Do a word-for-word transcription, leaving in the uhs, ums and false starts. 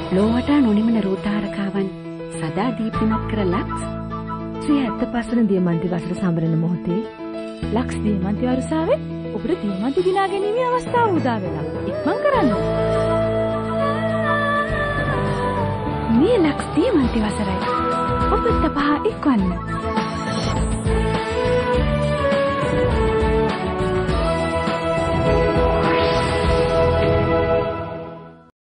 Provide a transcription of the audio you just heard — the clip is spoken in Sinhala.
ලෝවට නොනිමන රූතාරකාවන් සදා දීප්තිමත් කර ලක්ස් ශ්‍රී හැත්ත පස්වන දියමන්ති වසර සමරන මොහොතේ ලක්ස් දියමන්ති වරුසාවේ ඔබට දියමන්ති දිනා ගැනීමේ අවස්ථාව උදා වෙලා. ඉක්මන් කරන්න. මේ ලක්ස් දියමන්ති වසරයි. ඔබට පහ එක්වන්න.